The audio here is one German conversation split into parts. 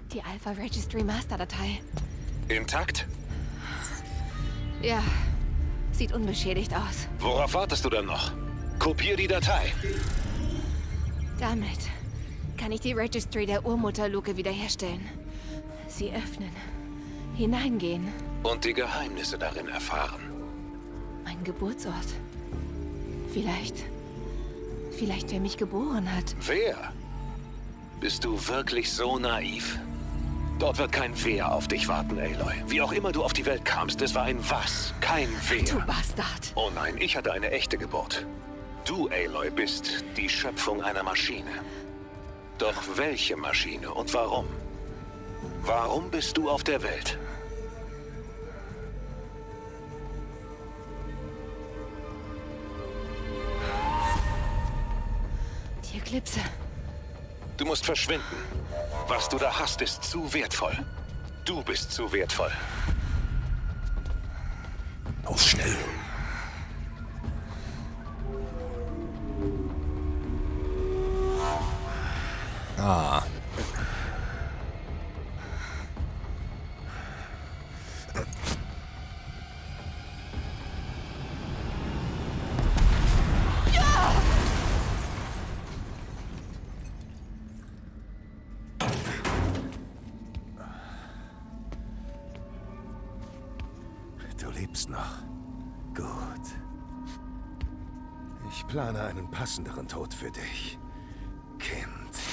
Die Alpha Registry Master-Datei. Intakt? Ja, sieht unbeschädigt aus. Worauf wartest du denn noch? Kopier die Datei. Damit kann ich die Registry der Urmutter-Luke wiederherstellen. Sie öffnen, hineingehen. Und die Geheimnisse darin erfahren. Mein Geburtsort. Vielleicht, wer mich geboren hat. Wer? Bist du wirklich so naiv? Dort wird kein Wer auf dich warten, Aloy. Wie auch immer du auf die Welt kamst, es war ein Was, kein Wer. Du Bastard. Oh nein, ich hatte eine echte Geburt. Du, Aloy, bist die Schöpfung einer Maschine. Doch welche Maschine und warum? Warum bist du auf der Welt? Die Eklipse. Du musst verschwinden. Was du da hast, ist zu wertvoll. Du bist zu wertvoll. Auf schnell. Ah. Du lebst noch. Gut. Ich plane einen passenderen Tod für dich, Kind.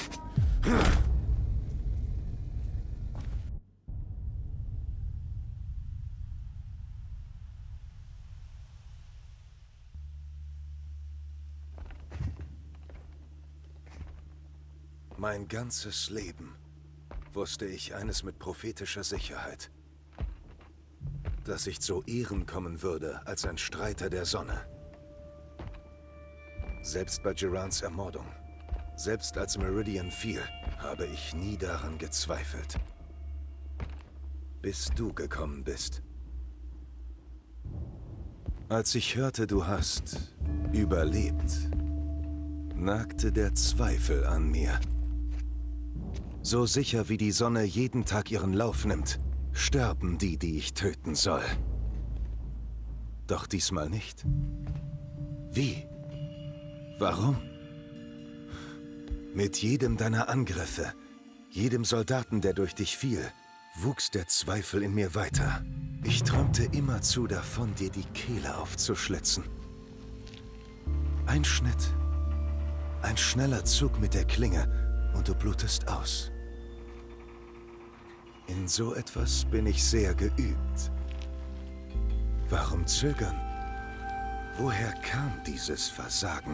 Mein ganzes Leben wusste ich eines mit prophetischer Sicherheit: dass ich zu Ehren kommen würde als ein Streiter der Sonne. Selbst bei Gerans Ermordung, selbst als Meridian fiel, habe ich nie daran gezweifelt. Bis du gekommen bist. Als ich hörte, du hast überlebt, nagte der Zweifel an mir. So sicher wie die Sonne jeden Tag ihren Lauf nimmt, sterben die, die ich töten soll. Doch diesmal nicht. Wie? Warum? Mit jedem deiner Angriffe, jedem Soldaten, der durch dich fiel, wuchs der Zweifel in mir weiter. Ich träumte immerzu davon, dir die Kehle aufzuschlitzen. Ein Schnitt, ein schneller Zug mit der Klinge und du blutest aus. In so etwas bin ich sehr geübt. Warum zögern? Woher kam dieses Versagen?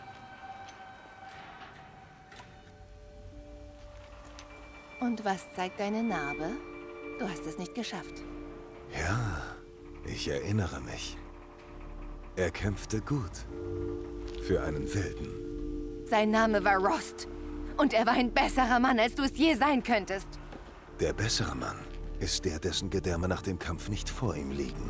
Und was zeigt deine Narbe? Du hast es nicht geschafft. Ja, ich erinnere mich. Er kämpfte gut. Für einen Wilden. Sein Name war Rost. Und er war ein besserer Mann, als du es je sein könntest. Der bessere Mann ist der, dessen Gedärme nach dem Kampf nicht vor ihm liegen.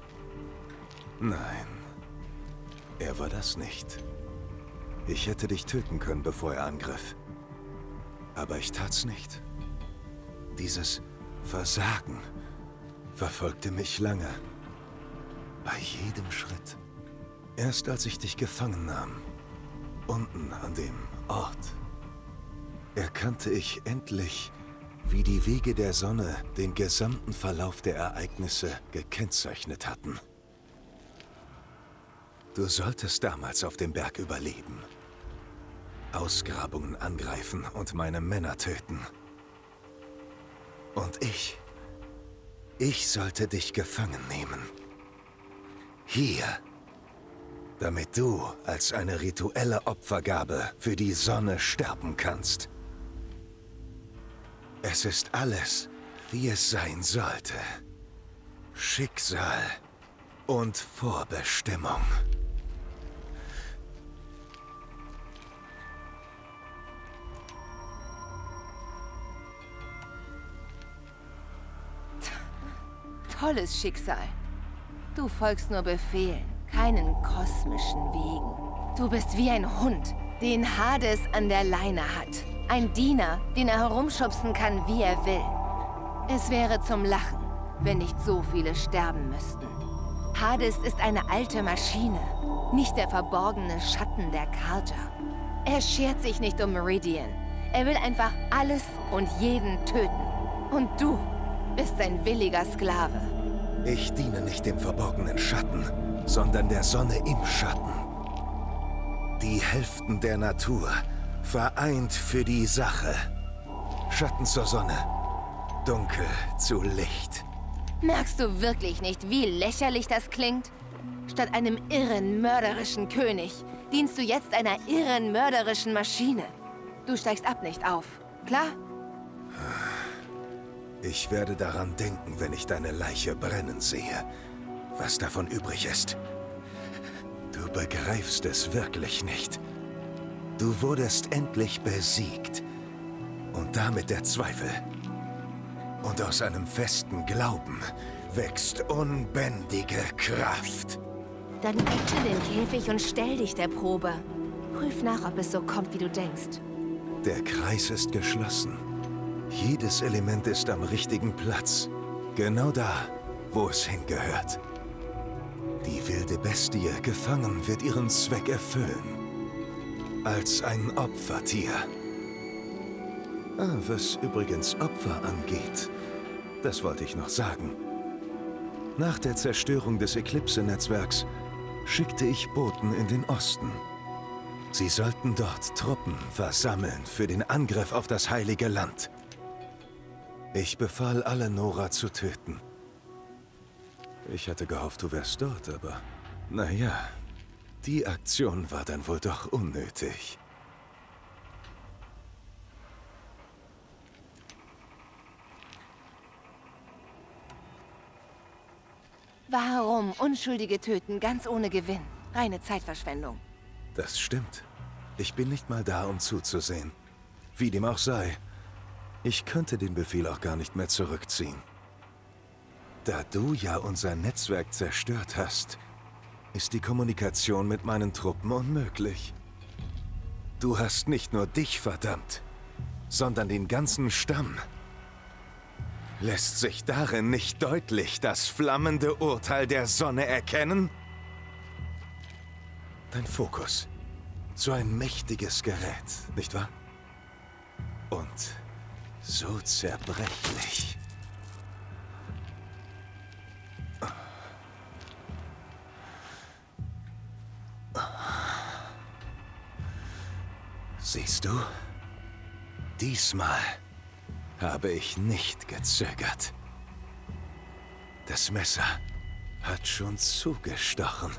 Nein, er war das nicht. Ich hätte dich töten können, bevor er angriff. Aber ich tat's nicht. Dieses Versagen verfolgte mich lange. Bei jedem Schritt. Erst als ich dich gefangen nahm, unten an dem Ort, erkannte ich endlich, wie die Wege der Sonne den gesamten Verlauf der Ereignisse gekennzeichnet hatten. Du solltest damals auf dem Berg überleben. Ausgrabungen angreifen und meine Männer töten. Und ich sollte dich gefangen nehmen. Hier, damit du als eine rituelle Opfergabe für die Sonne sterben kannst. Es ist alles, wie es sein sollte. Schicksal und Vorbestimmung. Tolles Schicksal. Du folgst nur Befehlen, keinen kosmischen Wegen. Du bist wie ein Hund, den Hades an der Leine hat. Ein Diener, den er herumschubsen kann, wie er will. Es wäre zum Lachen, wenn nicht so viele sterben müssten. Hades ist eine alte Maschine, nicht der verborgene Schatten der Carja. Er schert sich nicht um Meridian. Er will einfach alles und jeden töten. Und du bist sein williger Sklave. Ich diene nicht dem verborgenen Schatten, sondern der Sonne im Schatten. Die Hälften der Natur, vereint für die Sache. Schatten zur Sonne, Dunkel zu Licht. Merkst du wirklich nicht, wie lächerlich das klingt? Statt einem irren, mörderischen König dienst du jetzt einer irren, mörderischen Maschine. Du steigst ab, nicht auf. Klar? Ich werde daran denken, wenn ich deine Leiche brennen sehe. Was davon übrig ist. Du begreifst es wirklich nicht. Du wurdest endlich besiegt. Und damit der Zweifel. Und aus einem festen Glauben wächst unbändige Kraft. Dann öffne den Käfig und stell dich der Probe. Prüf nach, ob es so kommt, wie du denkst. Der Kreis ist geschlossen. Jedes Element ist am richtigen Platz. Genau da, wo es hingehört. Die wilde Bestie, gefangen, wird ihren Zweck erfüllen. Als ein Opfertier. Was übrigens Opfer angeht, das wollte ich noch sagen. Nach der Zerstörung des Eclipse-Netzwerks schickte ich Boten in den Osten. Sie sollten dort Truppen versammeln für den Angriff auf das Heilige Land. Ich befahl alle, Nora zu töten. Ich hatte gehofft, du wärst dort, aber naja, die Aktion war dann wohl doch unnötig. Warum Unschuldige töten, ganz ohne Gewinn? Reine Zeitverschwendung. Das stimmt. Ich bin nicht mal da, um zuzusehen. Wie dem auch sei, ich könnte den Befehl auch gar nicht mehr zurückziehen. Da du ja unser Netzwerk zerstört hast, ist die Kommunikation mit meinen Truppen unmöglich. Du hast nicht nur dich verdammt, sondern den ganzen Stamm. Lässt sich darin nicht deutlich das flammende Urteil der Sonne erkennen? Dein Fokus. So ein mächtiges Gerät, nicht wahr? Und so zerbrechlich. Siehst du? Diesmal habe ich nicht gezögert. Das Messer hat schon zugestochen.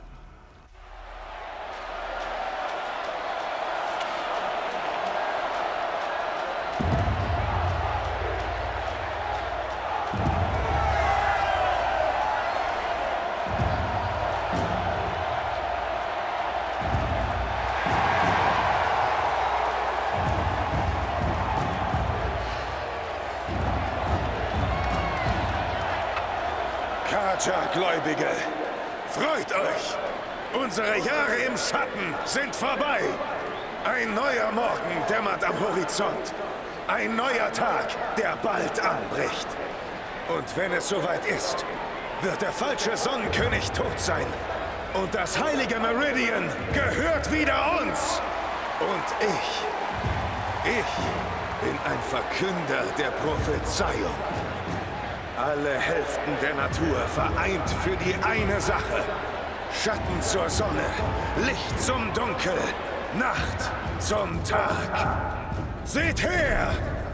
Carja-Gläubige, freut euch! Unsere Jahre im Schatten sind vorbei! Ein neuer Morgen dämmert am Horizont. Ein neuer Tag, der bald anbricht. Und wenn es soweit ist, wird der falsche Sonnenkönig tot sein. Und das heilige Meridian gehört wieder uns. Und ich bin ein Verkünder der Prophezeiung. Alle Hälften der Natur vereint für die eine Sache. Schatten zur Sonne, Licht zum Dunkel, Nacht zum Tag. Seht her!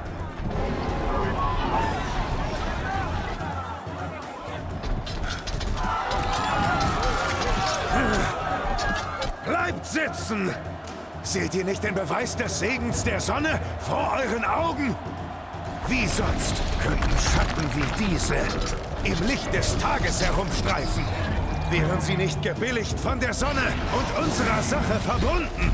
Bleibt sitzen! Seht ihr nicht den Beweis des Segens der Sonne vor euren Augen? Wie sonst könnten Schatten wie diese im Licht des Tages herumstreifen? Wären sie nicht gebilligt von der Sonne und unserer Sache verbunden?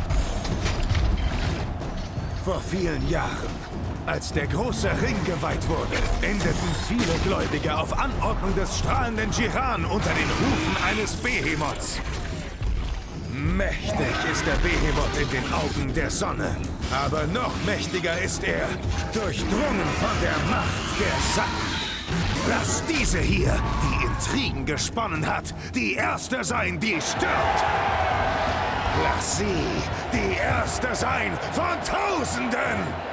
Vor vielen Jahren, als der große Ring geweiht wurde, endeten viele Gläubige auf Anordnung des strahlenden Jiran unter den Hufen eines Behemoths. Mächtig ist der Behemoth in den Augen der Sonne. Aber noch mächtiger ist er, durchdrungen von der Macht der Schatten. Lass diese hier, die Intrigen gesponnen hat, die Erste sein, die stirbt. Lass sie die Erste sein von Tausenden.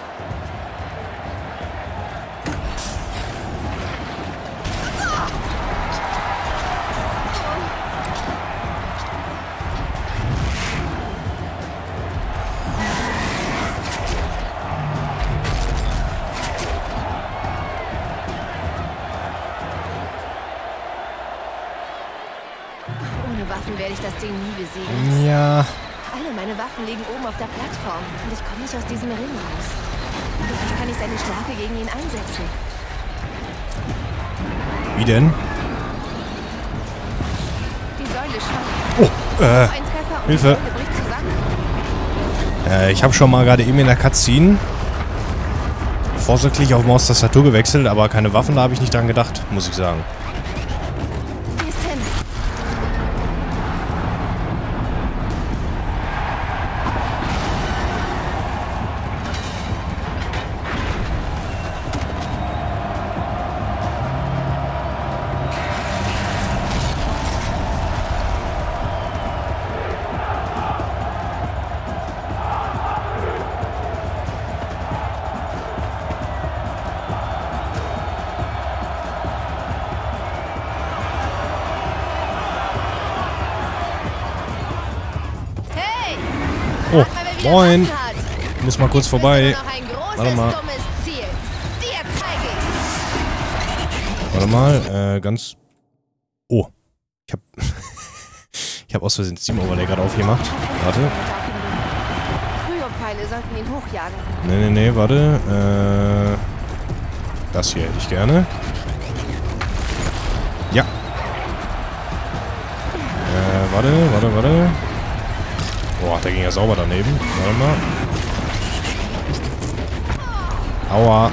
Werde ich das Ding nie besiegen. Ja. Alle meine Waffen liegen oben auf der Plattform und ich komme nicht aus diesem Ring raus. Vielleicht kann ich seine Stärke gegen ihn einsetzen. Wie denn? Die Säule schwankt. Oh, Ein Treffer und Hilfe. die Säule bricht zusammen. Ich habe schon mal gerade eben in der Cutscene vorsorglich auf Maustastatur gewechselt, aber keine Waffen, da habe ich nicht dran gedacht, muss ich sagen. Die ist hin. Oh, moin. Ich muss mal kurz vorbei. Warte mal. Warte mal, ganz... Oh. Ich hab aus Versehen Steam Overlay gerade aufgemacht. Warte. Kryopfeile sollten ihn hochjagen. Nee, warte. Das hier hätte ich gerne. Ja. Warte. Boah, der ging ja sauber daneben. Warte mal. Aua.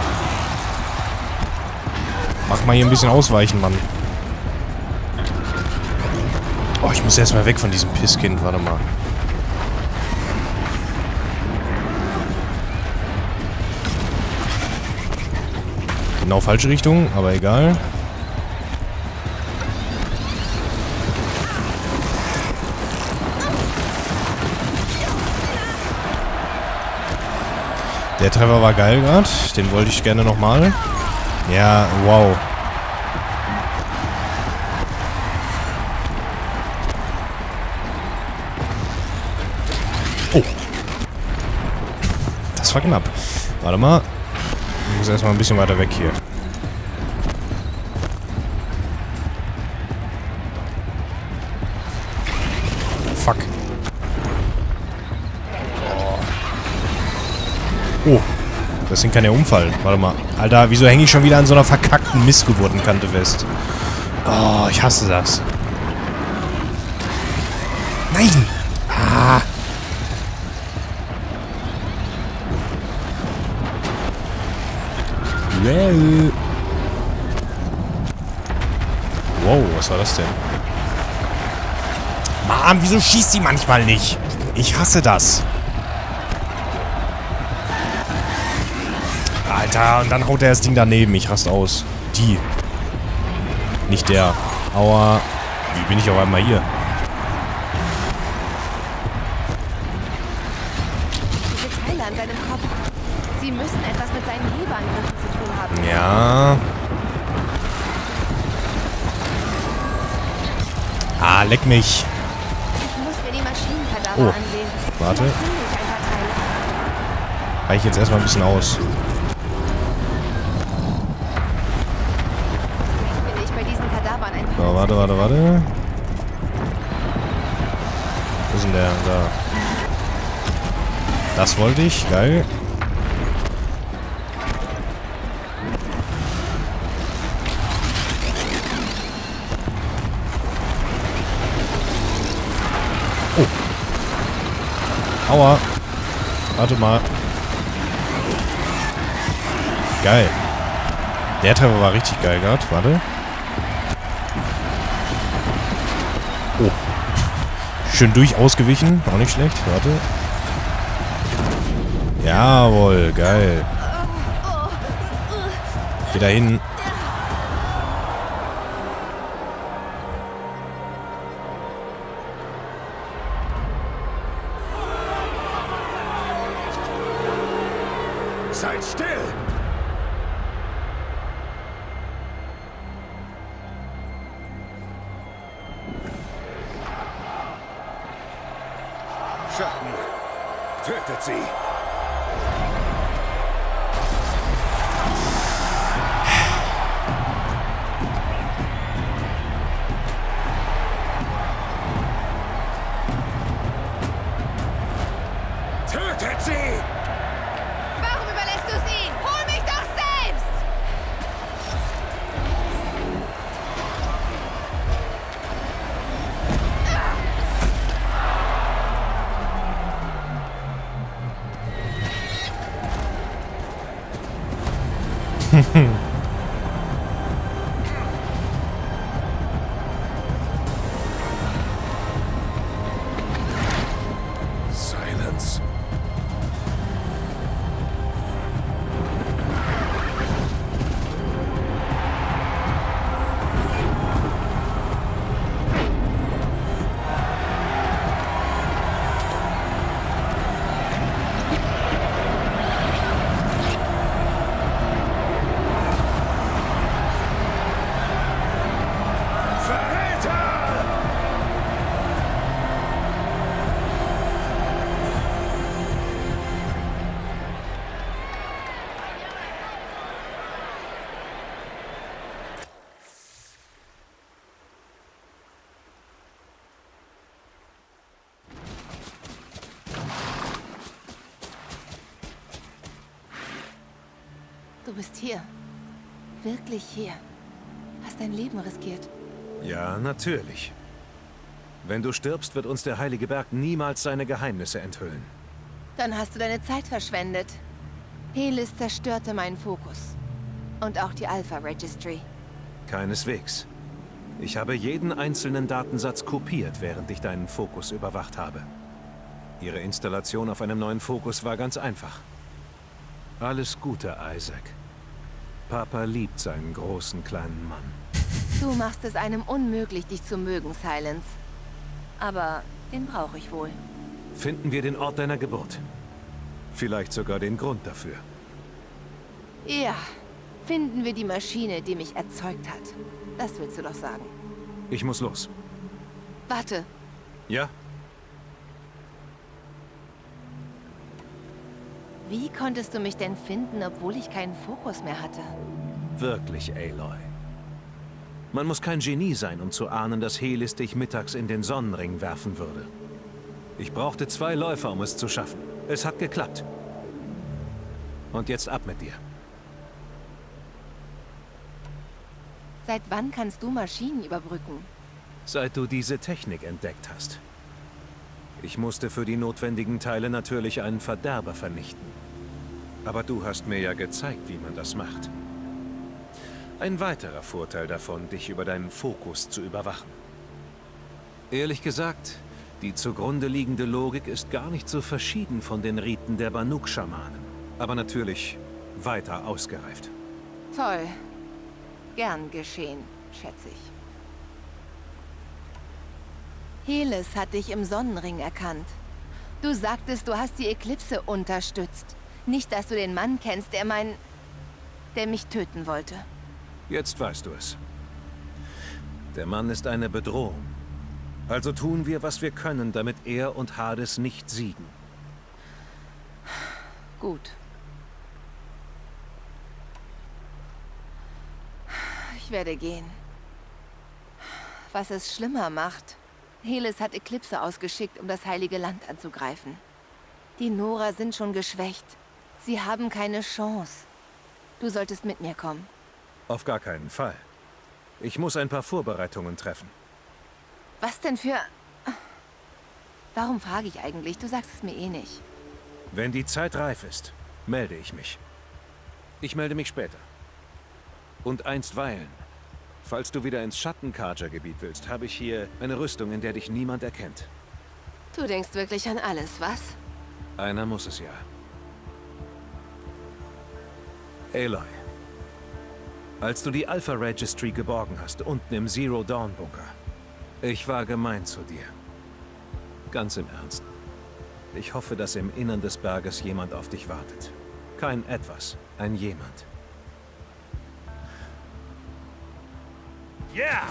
Mach mal hier ein bisschen ausweichen, Mann. Oh, ich muss erstmal weg von diesem Pisskind. Warte mal. Genau falsche Richtung, aber egal. Der Treffer war geil gerade. Den wollte ich gerne nochmal. Ja, wow. Oh. Das war knapp. Warte mal. Ich muss erstmal ein bisschen weiter weg hier. Fuck. Oh, das Ding kann ja umfallen. Warte mal. Alter, wieso hänge ich schon wieder an so einer verkackten Missgeburtenkante fest? Oh, ich hasse das. Nein! Ah! Wow, was war das denn? Mann, wieso schießt sie manchmal nicht? Ich hasse das. Alter, und dann haut er das Ding daneben. Ich raste aus. Die. Nicht der. Aua. Wie bin ich auf einmal hier? Diese Teile an seinem Kopf. Sie müssen etwas mit seinen Hebeangriffen zu tun haben. Ja. Ah, leck mich. Ich muss mir die Maschinenkadaver ansehen. Warte. Vielleicht finde ich ein paar Teile. Reich jetzt erstmal ein bisschen aus. Finde ich bei diesen Kadavern ein So, warte. Wo ist denn der? Da. Das wollte ich. Geil. Oh. Aua. Warte mal. Geil. Der Treffer war richtig geil gerade. Warte. Oh. Schön durch ausgewichen. Auch nicht schlecht. Warte. Jawohl, geil. Geh da hin. Seid still! Schatten! Tötet sie! Tötet sie! Warum überlässt du es ihm? Hol mich doch selbst! Silence. Du bist hier. Wirklich hier. Hast dein Leben riskiert. Ja, natürlich. Wenn du stirbst, wird uns der Heilige Berg niemals seine Geheimnisse enthüllen. Dann hast du deine Zeit verschwendet. Helis zerstörte meinen Fokus. Und auch die Alpha Registry. Keineswegs. Ich habe jeden einzelnen Datensatz kopiert, während ich deinen Fokus überwacht habe. Ihre Installation auf einem neuen Fokus war ganz einfach. Alles Gute, Isaac. Papa liebt seinen großen kleinen Mann. Du machst es einem unmöglich, dich zu mögen, Silence. Aber den brauche ich wohl. Finden wir den Ort deiner Geburt. Vielleicht sogar den Grund dafür. Ja, finden wir die Maschine, die mich erzeugt hat. Das willst du doch sagen. Ich muss los. Warte, Ja? wie konntest du mich denn finden, obwohl ich keinen Fokus mehr hatte? Wirklich, Aloy. Man muss kein Genie sein, um zu ahnen, dass Helis dich mittags in den Sonnenring werfen würde. Ich brauchte 2 Läufer, um es zu schaffen. Es hat geklappt. Und jetzt ab mit dir. Seit wann kannst du Maschinen überbrücken? Seit du diese Technik entdeckt hast. Ich musste für die notwendigen Teile natürlich einen Verderber vernichten. Aber du hast mir ja gezeigt, wie man das macht. Ein weiterer Vorteil davon, dich über deinen Fokus zu überwachen. Ehrlich gesagt, die zugrunde liegende Logik ist gar nicht so verschieden von den Riten der Banuk-Schamanen. Aber natürlich weiter ausgereift. Toll. Gern geschehen, schätze ich. Helis hat dich im Sonnenring erkannt. Du sagtest, du hast die Eklipse unterstützt. Nicht, dass du den Mann kennst, der mich töten wollte. Jetzt weißt du es. Der Mann ist eine Bedrohung. Also tun wir, was wir können, damit er und Hades nicht siegen. Gut. Ich werde gehen. Was es schlimmer macht, Helis hat Eklipse ausgeschickt, um das Heilige Land anzugreifen. Die Nora sind schon geschwächt. Sie haben keine Chance. Du solltest mit mir kommen. Auf gar keinen Fall. Ich muss ein paar Vorbereitungen treffen. Was denn für... Warum frage ich eigentlich? Du sagst es mir eh nicht. Wenn die Zeit reif ist, melde ich mich. Ich melde mich später. Und einstweilen, falls du wieder ins Schattenkarja-Gebiet willst, habe ich hier eine Rüstung, in der dich niemand erkennt. Du denkst wirklich an alles, was? Einer muss es ja. Aloy. Als du die Alpha Registry geborgen hast, unten im Zero Dawn Bunker. Ich war gemein zu dir. Ganz im Ernst. Ich hoffe, dass im Innern des Berges jemand auf dich wartet. Kein Etwas, ein Jemand. Yeah!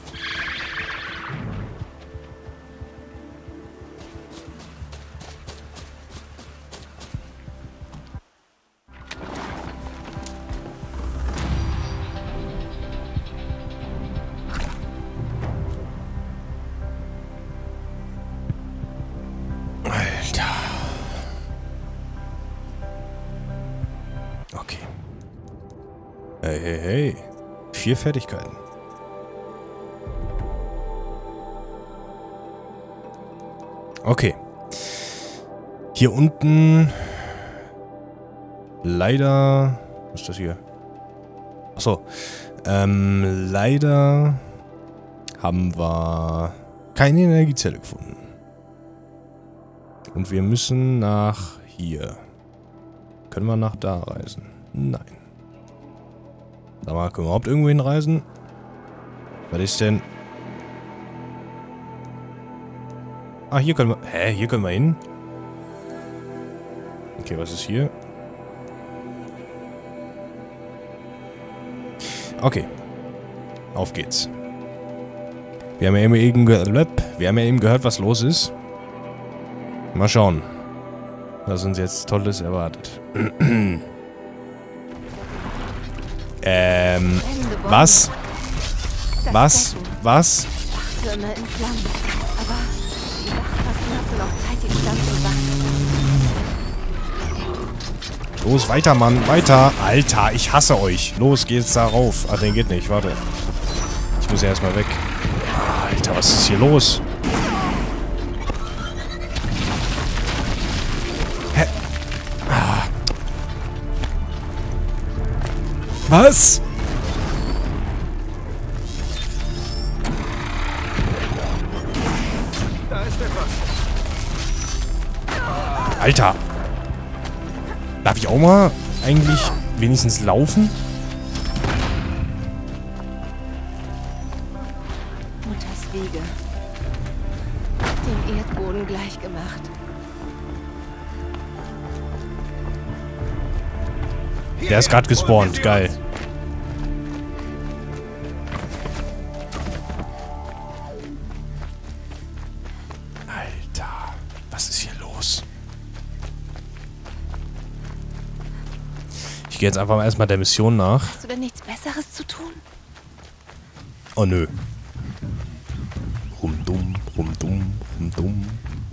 Okay. Hey, hey, hey. 4 Fertigkeiten. Okay. Hier unten... Leider... Was ist das hier? Achso. Leider... haben wir... keine Energiezelle gefunden. Und wir müssen nach hier. Können wir nach da reisen? Nein. Sag mal, können wir überhaupt irgendwo hinreisen? Was ist denn? Ah, hier können wir... Hä? Hier können wir hin? Okay, was ist hier? Okay. Auf geht's. Wir haben ja eben gehört, was los ist. Mal schauen, was uns jetzt Tolles erwartet. Was? Was? Was? Türme in Flammen. Aber die Wachpassen hatten noch Zeit, den Stand zu wachen. Los, weiter, Mann, weiter. Alter, ich hasse euch. Los, geht's da rauf. Ach, den geht nicht, warte. Ich muss ja erstmal weg. Alter, was ist hier los? Hä? Ah. Was? Alter. Darf ich auch mal eigentlich wenigstens laufen? Mutters Wiege. Dem Erdboden gleichgemacht. Der ist gerade gespawnt. Geil. Alter. Was ist hier los? Ich gehe jetzt einfach mal erstmal der Mission nach. Hast du denn nichts Besseres zu tun? Oh nö. Rumdumm, rumdumm, rumdumm.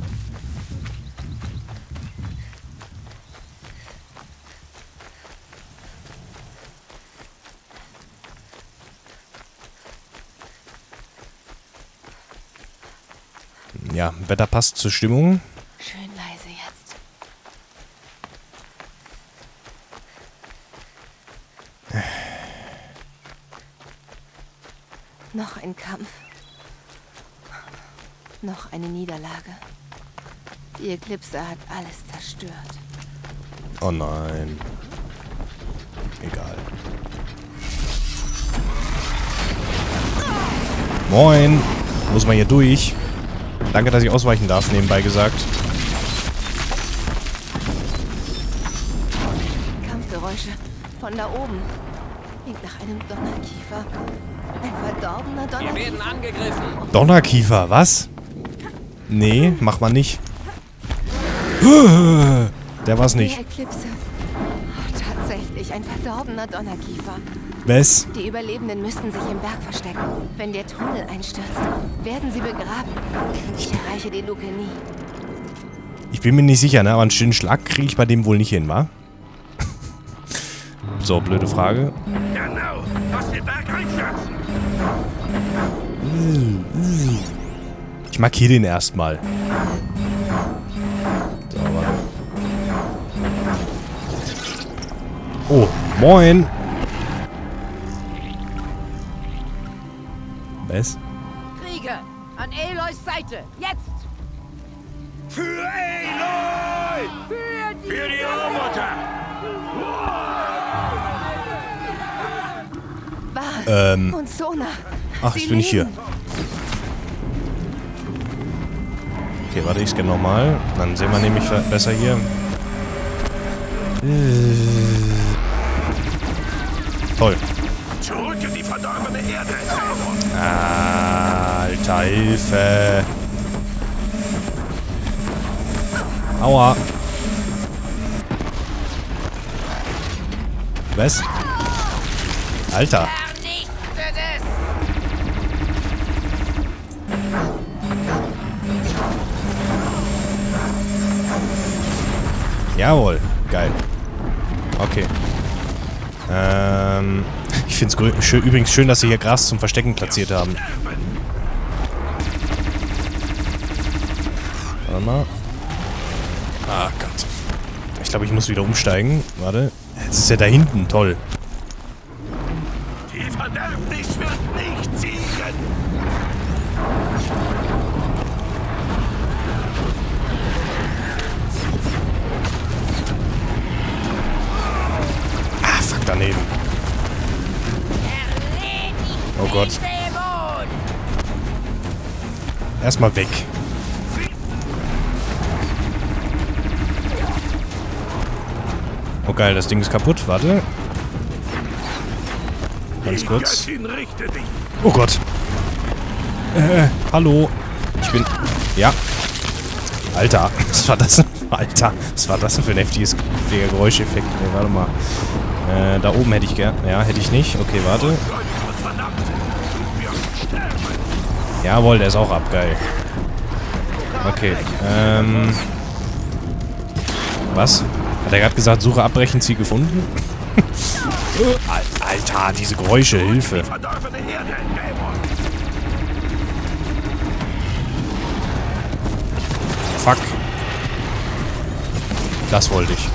Ja, Wetter passt zur Stimmung. Schön leise jetzt. Noch ein Kampf. Noch eine Niederlage. Die Eklipse hat alles zerstört. Oh nein. Egal. Moin. Muss man hier durch? Danke, dass ich ausweichen darf, nebenbei gesagt. Kampfgeräusche von da oben. Klingt nach einem Donnerkiefer. Ein verdorbener Donnerkiefer. Wir werden angegriffen. Donnerkiefer, was? Nee, mach mal nicht. Der war's Die nicht. Eklipse. Oh, tatsächlich, ein verdorbener Donnerkiefer. Was? Die Überlebenden müssten sich im Berg verstecken. Wenn der Tunnel einstürzt, werden sie begraben. Ich erreiche die Luke nie. Ich bin mir nicht sicher, ne? Aber einen schönen Schlag kriege ich bei dem wohl nicht hin, wa? So, blöde Frage. Genau, was den Berg einstürzen. Ich markiere den erstmal. So, warte. Oh, moin. Was? Krieger, an Aloys Seite, jetzt! Für Aloy! Für die Urmutter! Val und Sona. Ach, Sie jetzt bin ich hier. leben. Okay, warte, ich scanne nochmal. Dann sehen wir nämlich besser hier. Toll. Zurück in die verdorbene Erde! Alter, Hilfe. Aua. Was? Alter. Jawohl. Geil. Okay. Ich finde es übrigens schön, dass sie hier Gras zum Verstecken platziert haben. Warte mal. Ah Gott. Ich glaube, ich muss wieder umsteigen. Warte. Jetzt ist er da hinten. Toll. Die Verderbnis wird nicht siegen! Ah, fuck, daneben. Oh Gott. Erstmal weg. Oh geil, das Ding ist kaputt. Warte. Ganz kurz. Die Göttin richte dich! Oh Gott. Hallo. Ich bin... Ja. Alter. Was war das denn? Alter. Was war das denn für ein heftiger Geräuscheffekt? Nee, warte mal. Da oben hätte ich gern... Ja, hätte ich nicht. Okay, warte. Verdammt! Du wirst sterben! Jawohl, der ist auch ab. Geil. Okay. Was? Hat er gerade gesagt, Suche abbrechen, Ziel gefunden? Alter, diese Geräusche, Hilfe. Verdorbene Erde! Dämon! Fuck. Das wollte ich.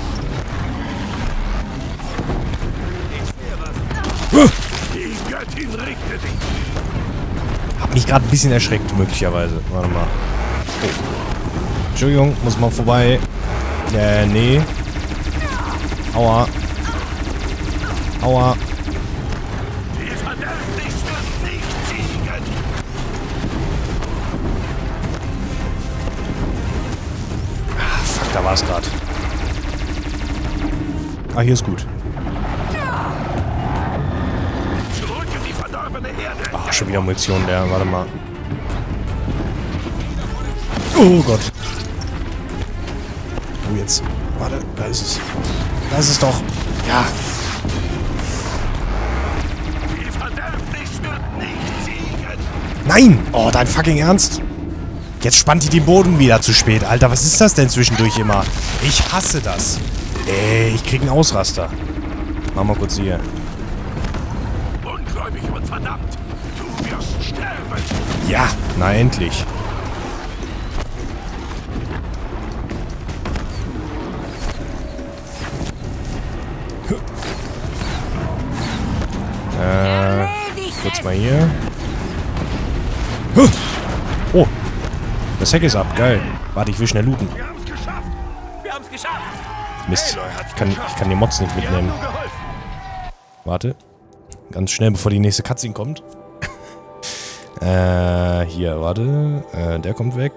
Die Göttin richte dich! Hab mich gerade ein bisschen erschreckt, möglicherweise. Warte mal. Oh. Entschuldigung, muss mal vorbei. Nee. Aua. Aua. Die Verderbnis wird nicht siegen! Ah, fuck, da war es gerade. Ah, hier ist gut. Zurück in die verdorbene Erde! Ah, schon wieder Munition, der. Warte mal. Oh Gott. Oh, jetzt. Warte, da ist es. Da ist es doch. Ja. Die Verderbnis wird nicht siegen! Nein! Oh, dein fucking Ernst? Jetzt spannt die den Boden wieder zu spät. Alter, was ist das denn zwischendurch immer? Ich hasse das. Ey, ich krieg einen Ausraster. Mach mal kurz hier. Ungläubig und verdammt! Du wirst sterben! Ja, na endlich. Kurz mal hier. Oh, das Heck ist ab. Geil. Warte, ich will schnell looten. Wir haben's geschafft! Wir haben's geschafft! Mist, ich kann den Mods nicht mitnehmen. Warte. Ganz schnell, bevor die nächste Cutscene kommt. Hier, warte. Der kommt weg.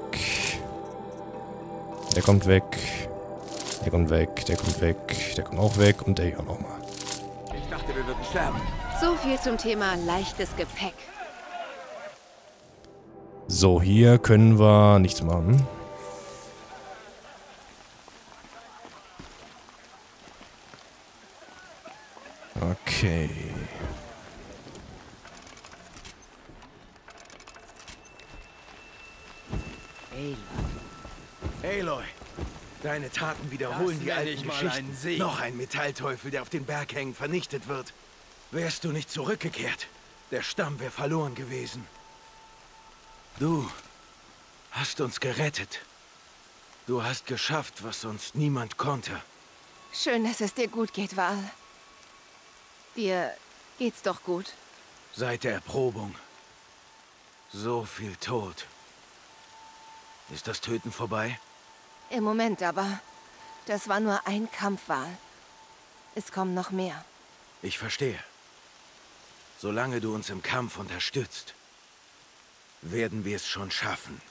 Der kommt weg. Der kommt weg. Der kommt weg. Der kommt auch weg. Und der hier auch nochmal. Ich dachte, wir würden sterben. So viel zum Thema leichtes Gepäck. So, hier können wir nichts machen. Okay. Aloy, deine Taten wiederholen die alten Geschichten. Noch ein Metallteufel, der auf den Berghängen vernichtet wird. Wärst du nicht zurückgekehrt, der Stamm wäre verloren gewesen. Du hast uns gerettet. Du hast geschafft, was sonst niemand konnte. Schön, dass es dir gut geht, Val. Dir geht's doch gut. Seit der Erprobung. So viel Tod. Ist das Töten vorbei? Im Moment aber. Das war nur ein Kampfwal. Es kommen noch mehr. Ich verstehe. Solange du uns im Kampf unterstützt, werden wir es schon schaffen.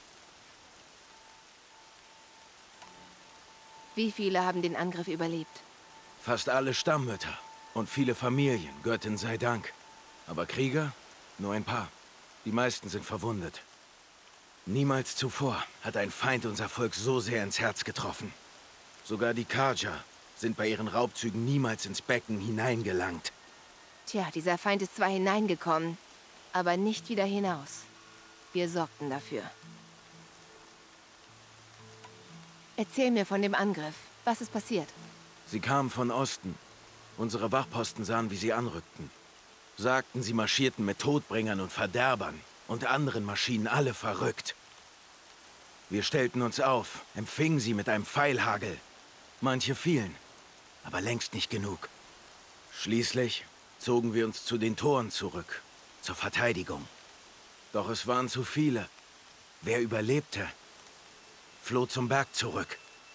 Wie viele haben den Angriff überlebt? Fast alle Stammmütter und viele Familien, Göttin sei Dank. Aber Krieger? Nur ein paar. Die meisten sind verwundet. Niemals zuvor hat ein Feind unser Volk so sehr ins Herz getroffen. Sogar die Carja sind bei ihren Raubzügen niemals ins Becken hineingelangt. Tja, dieser Feind ist zwar hineingekommen, aber nicht wieder hinaus. Wir sorgten dafür. Erzähl mir von dem Angriff. Was ist passiert? Sie kamen von Osten. Unsere Wachposten sahen, wie sie anrückten. Sagten, sie marschierten mit Todbringern und Verderbern und anderen Maschinen, alle verrückt. Wir stellten uns auf, empfingen sie mit einem Pfeilhagel. Manche fielen, aber längst nicht genug. Schließlich zogen wir uns zu den Toren zurück, zur Verteidigung. Doch es waren zu viele. Wer überlebte, floh zum Berg zurück.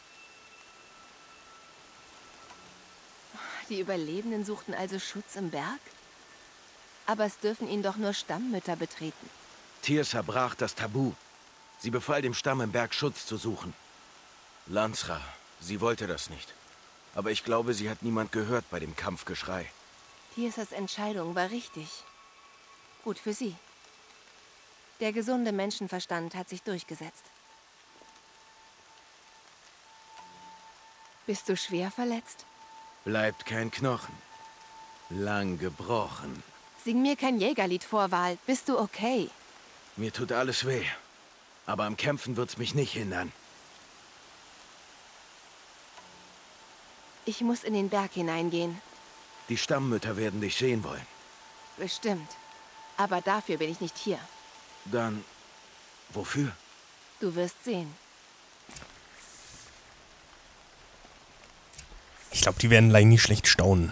Die Überlebenden suchten also Schutz im Berg? Aber es dürfen ihn doch nur Stammmütter betreten. Tirsa brach das Tabu. Sie befahl dem Stamm im Berg Schutz zu suchen. Lansra, sie wollte das nicht. Aber ich glaube, sie hat niemand gehört bei dem Kampfgeschrei. Tirsas Entscheidung war richtig. Gut für sie. Der gesunde Menschenverstand hat sich durchgesetzt. Bist du schwer verletzt? Bleibt kein Knochen. Lang gebrochen. Sing mir kein Jägerlied vor, Wal. Bist du okay? Mir tut alles weh. Aber am Kämpfen wird's mich nicht hindern. Ich muss in den Berg hineingehen. Die Stammmütter werden dich sehen wollen. Bestimmt. Aber dafür bin ich nicht hier. Dann, wofür? Du wirst sehen. Ich glaube, die werden gleich nicht schlecht staunen.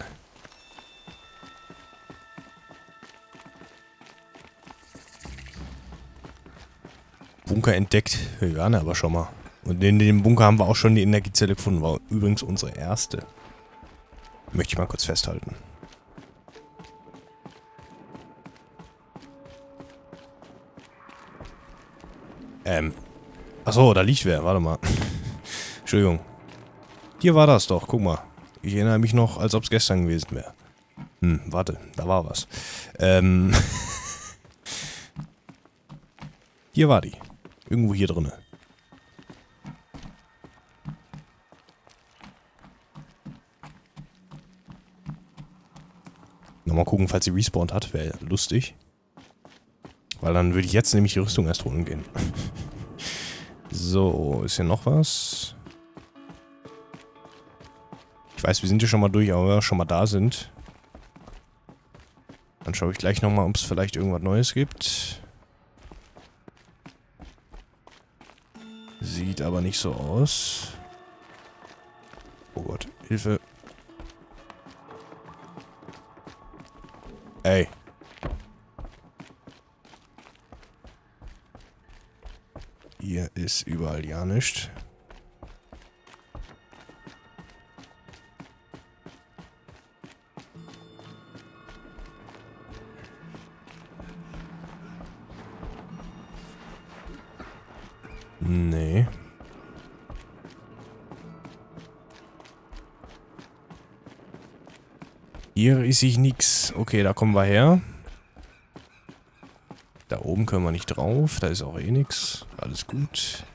Bunker entdeckt. Ja, ne, aber schon mal. Und in dem Bunker haben wir auch schon die Energiezelle gefunden. War übrigens unsere erste. Möchte ich mal kurz festhalten. Achso, da liegt wer. Warte mal. Entschuldigung. Hier war das doch. Guck mal. Ich erinnere mich noch, als ob es gestern gewesen wäre. Warte. Da war was. Hier war die. Irgendwo hier drinne. Nochmal gucken, falls sie respawned hat. Wäre lustig. Weil dann würde ich jetzt nämlich die Rüstung erst holen gehen. So, ist hier noch was? Ich weiß, wir sind hier schon mal durch, aber wenn wir schon mal da sind, dann schaue ich gleich nochmal, ob es vielleicht irgendwas Neues gibt. Sieht aber nicht so aus. Oh Gott, Hilfe. Ey. Hier ist überall ja nichts. Nee. Hier ist sich nix. Okay, da kommen wir her. Da oben können wir nicht drauf. Da ist auch eh nix. Alles gut.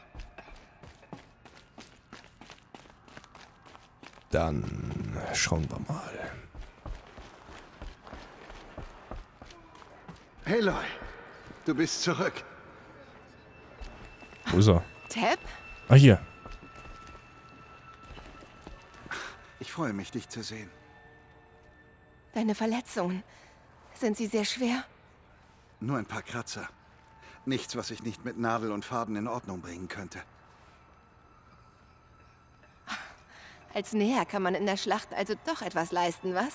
Dann schauen wir mal. Aloy, du bist zurück. Wo ist er? Teb? Ah, hier. Ich freue mich, dich zu sehen. Deine Verletzungen. Sind sie sehr schwer? Nur ein paar Kratzer. Nichts, was ich nicht mit Nadel und Faden in Ordnung bringen könnte. Als Näher kann man in der Schlacht also doch etwas leisten, was?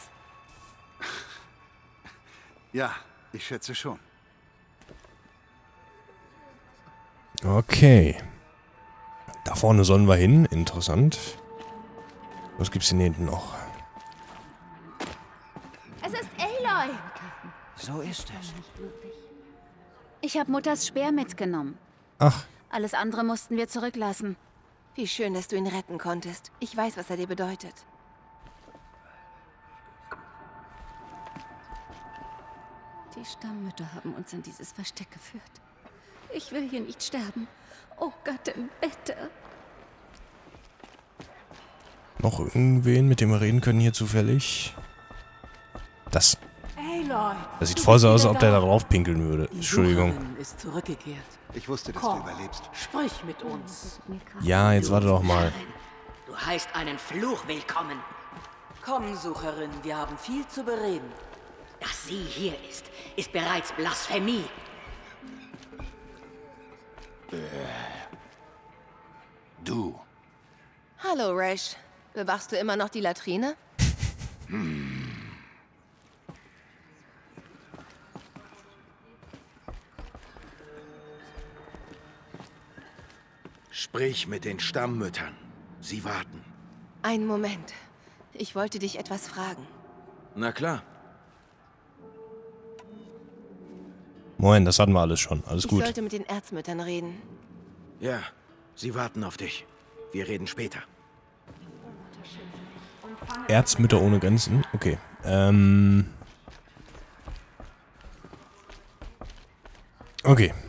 Ja, ich schätze schon. Okay. Da Da vorne sollen wir hin. Interessant. Was gibt's denn hier hinten noch? Es ist Aloy! So ist es. Ich habe Mutters Speer mitgenommen. Ach, Alles andere mussten wir zurücklassen. Wie schön, dass du ihn retten konntest. Ich weiß, was er dir bedeutet. Die Stammmütter haben uns in dieses Versteck geführt. Ich will hier nicht sterben. Oh Gott, bitte. noch irgendwen, mit dem wir reden können hier zufällig? Das. Aloy, Das sieht voll so aus, als ob der da drauf pinkeln würde. Entschuldigung. Die Sucherin ist zurückgekehrt. Ich wusste, dass Komm, du überlebst. sprich mit uns. Ja, jetzt warte doch mal. Du heißt einen Fluch willkommen. Komm, Sucherin, wir haben viel zu bereden. Dass sie hier ist bereits Blasphemie. Du. Hallo, Rash. Bewachst du immer noch die Latrine? Sprich mit den Stammmüttern. Sie warten. Einen Moment. Ich wollte dich etwas fragen. Na klar. Moment, das hatten wir alles schon. Alles Ich gut. sollte mit den Erzmüttern reden. Ja, sie warten auf dich. Wir reden später. Erzmütter ohne Grenzen? Okay. Okay.